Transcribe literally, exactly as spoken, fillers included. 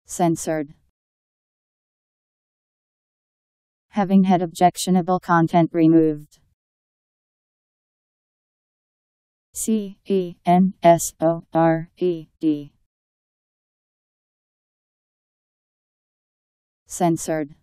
Censored. Having had objectionable content removed. C E N S O R E D. Censored.